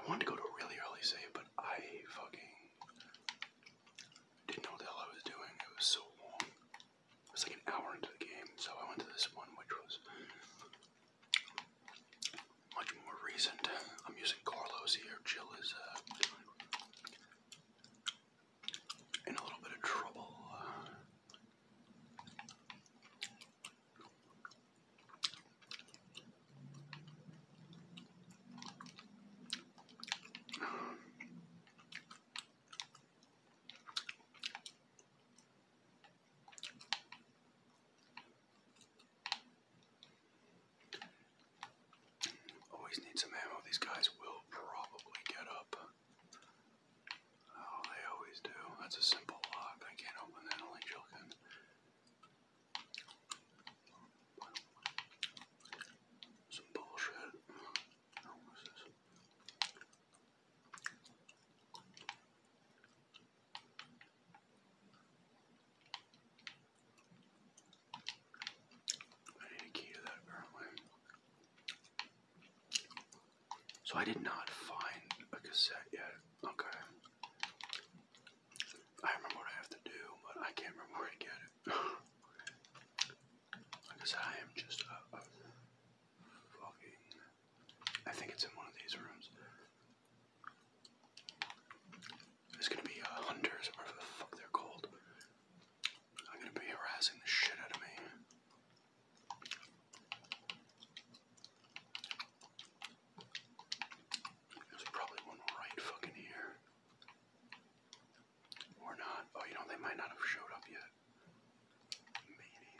wanted to go to a really early save, but I fucking didn't know what the hell I was doing. It was so long. It was like an hour into the game, so I went to this one, which was much more recent. I'm using Carlos here. Jill is in a little bit of trouble. Always need some ammo. These guys will probably get up. Oh, they always do. That's a simple lock. I can't open that. Only Jill can. Some bullshit. Oh, what's this? I need a key to that apparently. So I did not find a cassette yet. Okay. I remember what I have to do, but I can't remember where to get it. Because I am just a fucking... I think it's in one of these rooms. There's gonna be hunters, or whatever the fuck they're called. I'm gonna be harassing the shit out of me. There's probably one right fucking here. Or not. Oh, you know, they might not have showed up yet. Maybe.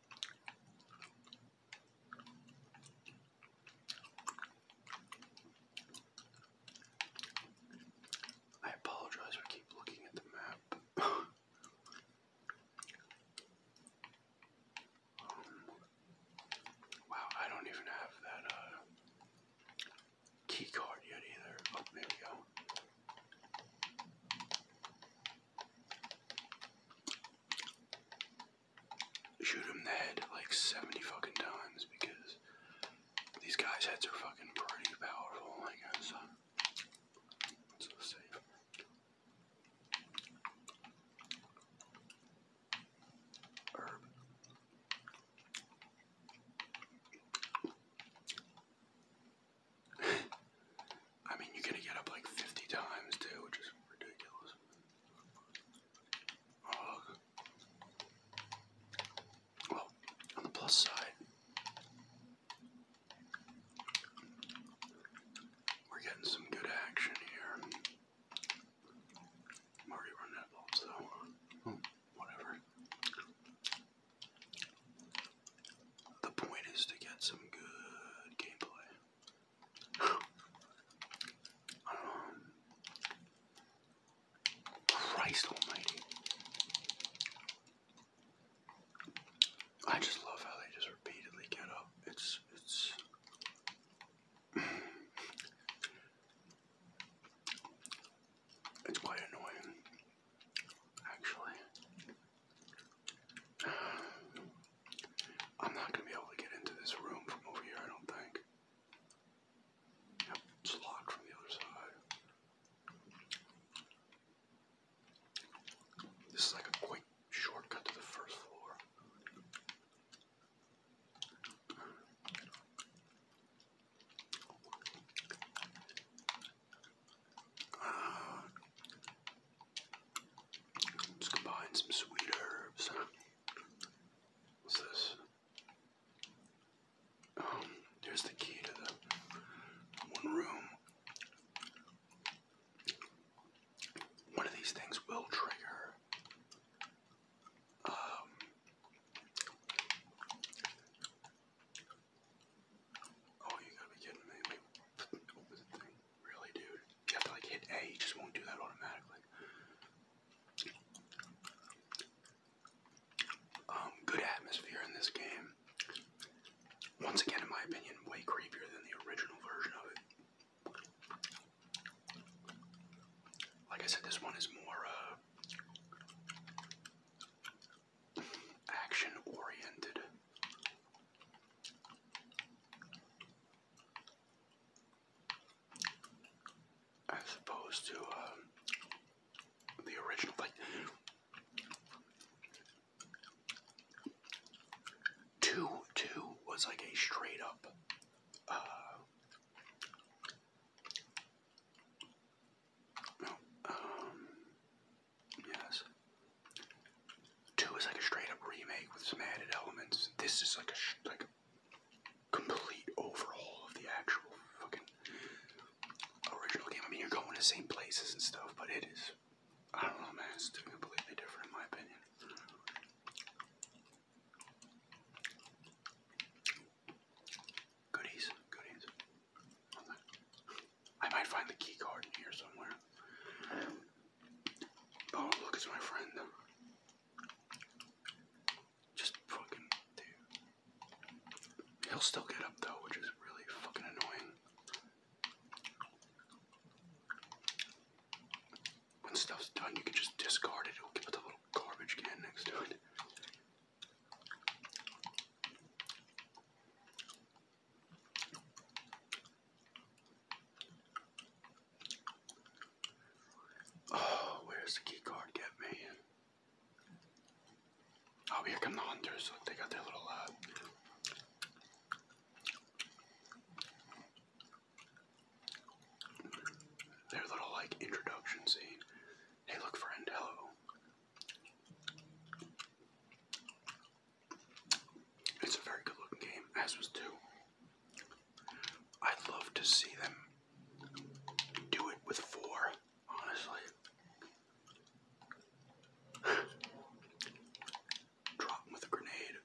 I apologize for keep looking at the map. Wow, I don't even have that key card yet either. Oh, there we go. Shoot him in the head like 70 fucking times because these guys' heads are fucking pretty powerful, I guess. So safe. Herb. I mean, you're gonna get up like 50 times too, which is ridiculous. Well, on the plus side, we're getting some good action here. I'm already running out of bullets though. Whatever. The point is to get some good gameplay. Christ almighty. I just love how they just repeatedly get up. It's quite annoying, actually. I'm not gonna be able to get into this room from over here, I don't think. Yep, it's locked from the other side. This is like a quick shortcut to the first floor. Let's combine some sweet herbs. What's this? Here's the key to the one room. One of these things will trigger. Oh, you gotta be kidding me. Wait, what was the thing? Really, dude? You have to like hit A, you just won't do that automatically. Good atmosphere in this game. Once again, in my opinion, way creepier opposed to the original. Like, 2 was like a straight up yes. 2 is like a straight up remake with some added elements. This is like a complete overhaul of the actual fucking original game. I mean, you're going to the same places and stuff, but it is, I don't know, man, it's completely different in my opinion. Goodies. I might find the key card in here somewhere. Oh, look, it's my friend. Just fucking, dude. He'll still get up though, which is really fucking annoying. When stuff's done, you can just discard it. It'll give it a little garbage can next to it. Oh, where's the key card? Get me. Oh, here come the hunters. Look, they got their little like introduction scene. Hey, look, friend. Hello. It's a very good looking game, as was 2. I'd love to see them do it with 4, honestly. Drop him with a grenade.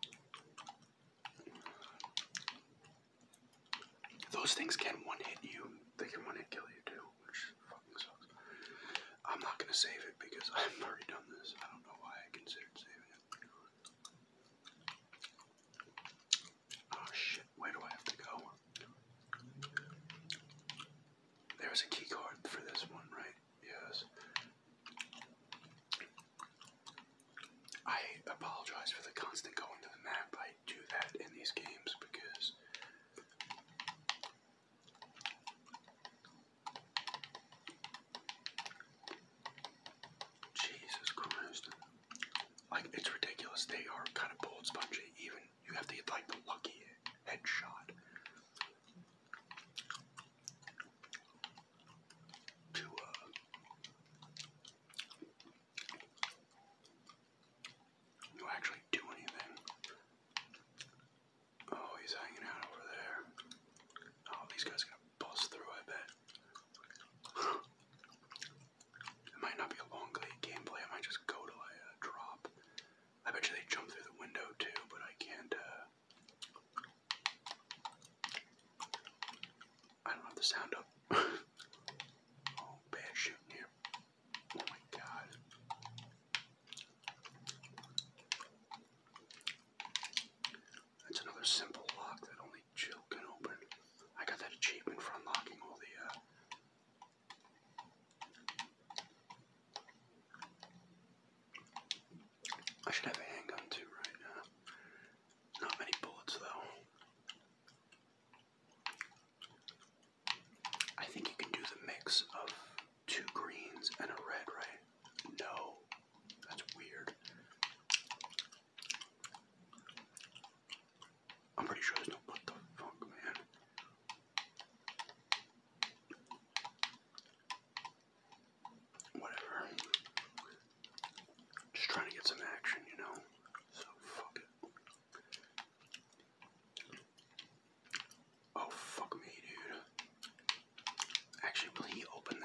Those things can one-hit you. They can one-hit kill you too, which fucking sucks. I'm not gonna save it because I've already done this. I don't know why I considered saving it. Oh shit, where do I have to go? There's a key card for this one, right? Yes. I apologize for the constant going to the map. I do that in these games because Jesus Christ. Like, it's ridiculous. They are kind of bullet spongy. Even you have to get like the lucky headshot to actually do anything. Oh, he's hanging out over there. Oh, these guys are gonna bust through, I bet. It might not be a long gameplay. I might just go till I drop. I bet you they jump through the window too, but I can't. I don't have the sound up. Oh, bad shooting here. Oh my god. That's another simple lock that only Jill can open. I got that achievement for unlocking all the, I should have a handgun too right now. Not many bullets though. I think you can do the mix of 2 greens and a red, right? No. That's weird. I'm pretty sure there's no, what the fuck, man. Whatever. Just trying to get some action, you know? So, fuck it. Oh, fuck me, dude. Actually, will he open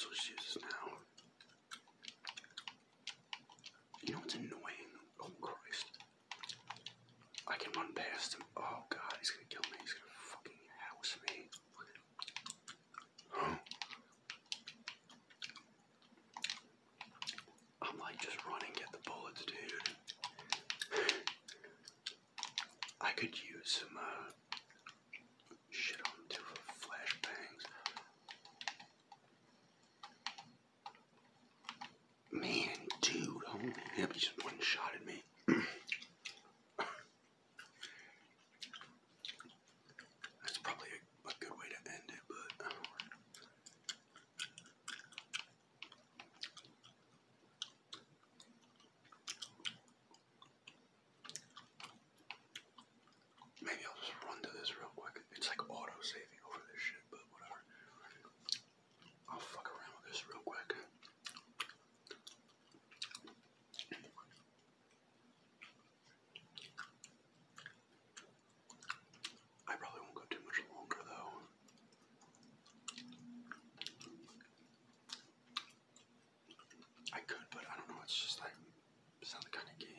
as well just use this now. You know what's annoying? Oh Christ. I can run past him. Oh god, he's gonna kill me. He's gonna fucking house me. I'm like, just run and get the bullets, dude. I could use some shit on him too for flashbangs. Man, dude, holy hip, he just one shot at me. That's probably a good way to end it, but maybe I'll just run to this real quick. It's like auto-saving over this shit, but whatever. I'll fuck around with this real quick. I probably won't go too much longer though. I could, but I don't know, it's just like, it's not the kind of game.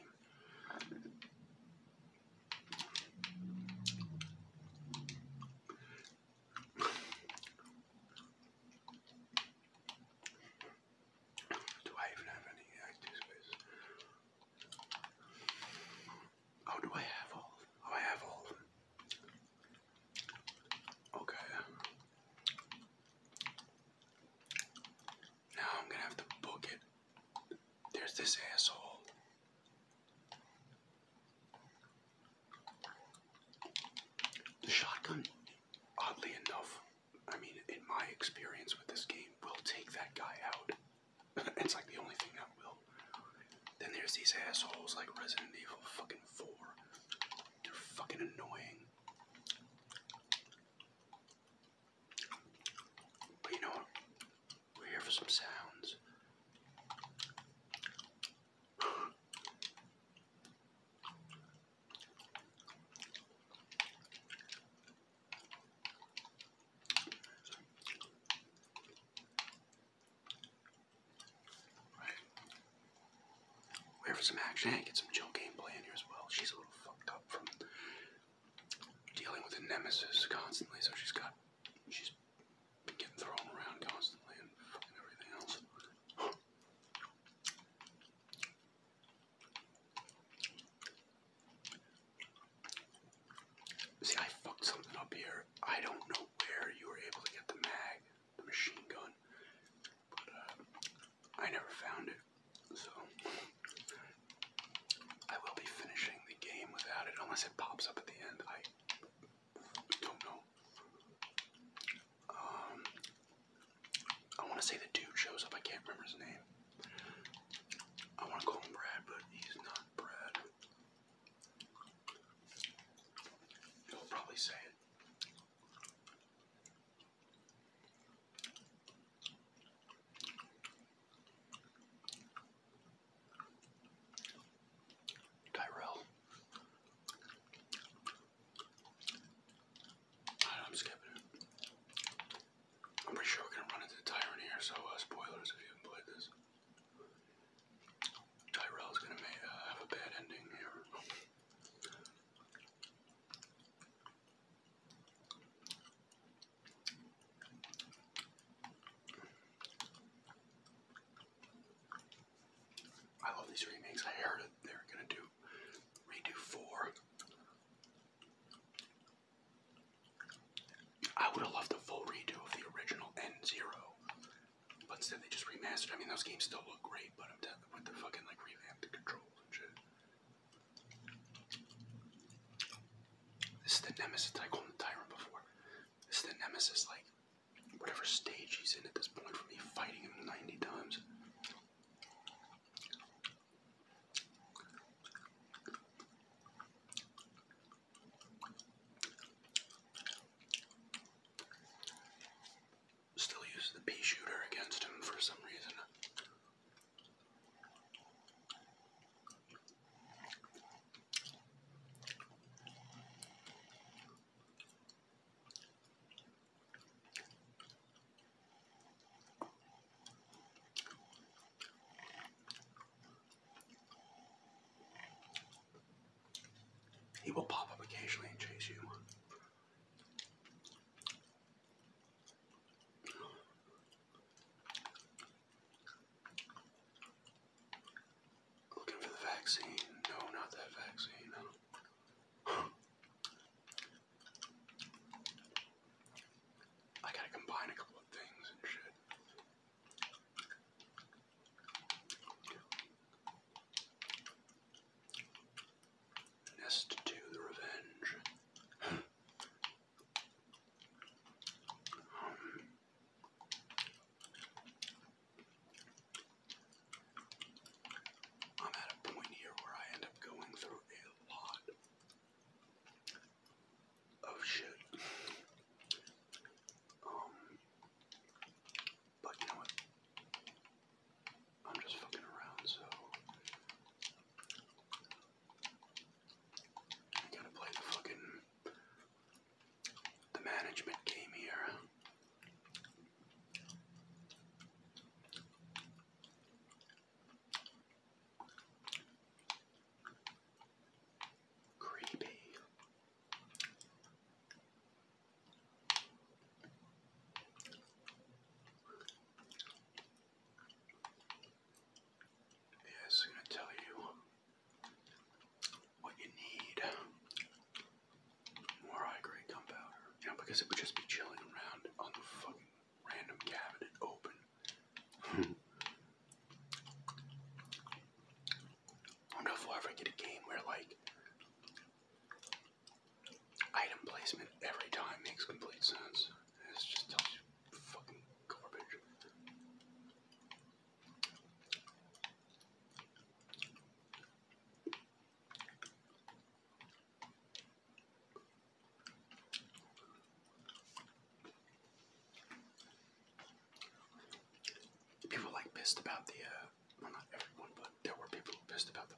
Do I even have any active space? Oh, do I have all of them? Oh, I have all of them. Okay. Now I'm gonna have to book it. There's this asshole. The shotgun, oddly enough, I mean, in my experience with this game, will take that guy out. It's like the only thing that will. Then there's these assholes like Resident Evil fucking 4. They're fucking annoying. But you know what? We're here for some sounds. We're here for some action and get some chill gameplay in here as well. She's a little fucked up from dealing with a nemesis constantly, so she's been getting thrown around constantly and fucking everything else. See, I fucked something up here. I don't know where you were able to get the mag, the machine gun, but I never found it, so I will be finishing the game without it, unless it pops up at the end. I don't know. I want to say the dude shows up. I can't remember his name. I want to call him Brad, but he's not Brad. He'll probably say it. Tyrell. I'm skipping it. I'm pretty sure we're gonna run into the Tyrant here, so spoilers if you haven't played this. Tyrell's gonna have a bad ending here. I love these remakes. I heard it. They're gonna redo 4. I would have loved a full redo of the original N0, but instead they just remastered. I mean, those games still look great, but I'm telling with the fucking like revamped controls and shit. This is the Nemesis. I called him the Tyrant before. This is the Nemesis, like whatever stage he's in at this point, from me fighting him 90 times. Still use the pea shooter against him for some reason. He will pop up occasionally and chase you. Looking for the vaccine. No, not that vaccine. I gotta combine a couple of things and shit. Nest 2, the revenge. I'm at a point here where I end up going through a lot of shit. But you know what? I'm just fucking around, so I gotta play the management game here. Creepy. Yes, I'm gonna tell you what you need. More high-grade gunpowder. You know, because it would just be chilling around on the fucking random cabinet open. I wonder if we'll ever get a game where, like, item placement every time makes complete sense. It's just tells you fucking garbage. People like pissed about the, well, not everyone, but there were people who pissed about the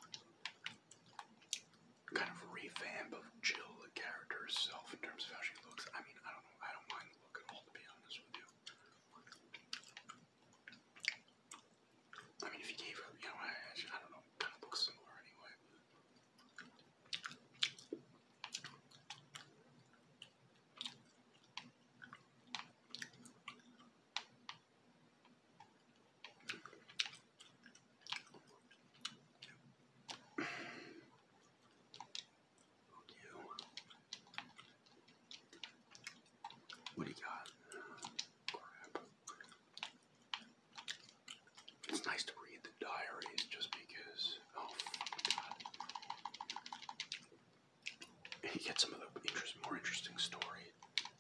kind of revamp of Jill, the character herself, in terms of how she looks. I mean, I don't know, I don't mind the look at all, to be honest with you. I mean, if you gave her, you know, I don't know, kind of looks similar anyway. What do you got? Crap. It's nice to read the diaries just because, oh god. And you get some of the more interesting story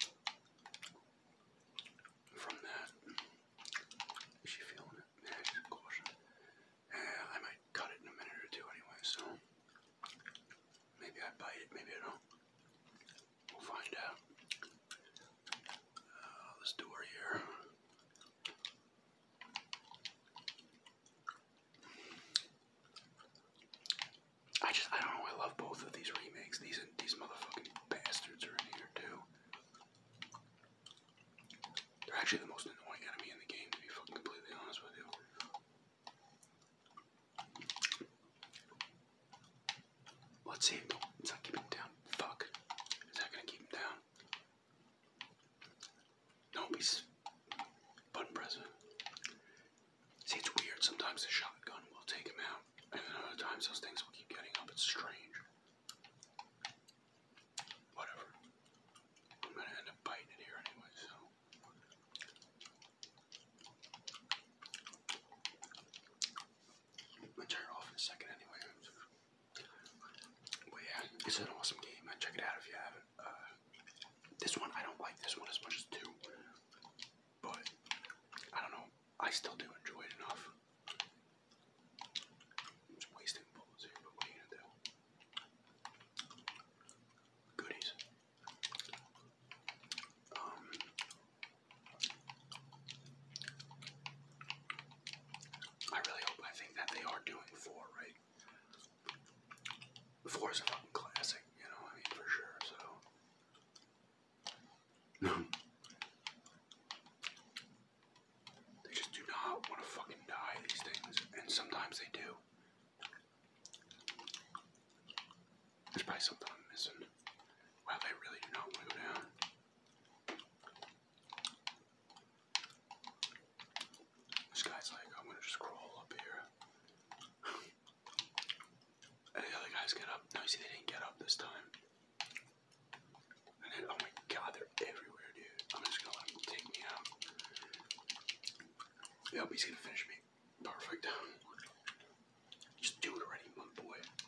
from that. Is she feeling it? Yeah, she's cautious. I might cut it in a minute or two anyway, so maybe I bite it, maybe I don't. We'll find out. This door here. I don't know, I love both of these remakes. These motherfucking bastards are in here too. They're actually the most annoying enemy in the game, to be fucking completely honest with you. Let's see. It's not keeping him down. Fuck. Is that gonna keep him down? Don't be button pressing. See, it's weird. Sometimes the shotgun will take him out, and then other times those things will keep getting up. It's strange. Whatever. I'm gonna end up biting it here anyway, so. I'm gonna turn it off in a second anyway. But yeah, it's an awesome game. Check it out if you haven't. This one, I don't like this one as much as 2. But, I don't know. I still do enjoy it enough. I'm just wasting bullets here, but what are you gonna do? Goodies. I really hope, I think that they are doing 4, right? 4 is a fucking classic, you know, I mean, for sure, so. They just do not want to fucking die, these things, and sometimes they do. There's probably probably something I'm missing. Wow, they really do not want to go down. This guy's like, I'm gonna just crawl up here. And the other guys get up. No, see, they didn't get up this time. And then, oh my god, they're everywhere, dude. I'm just gonna let him take me out. Yep, he's gonna finish me. Perfect. Just do it already, my boy.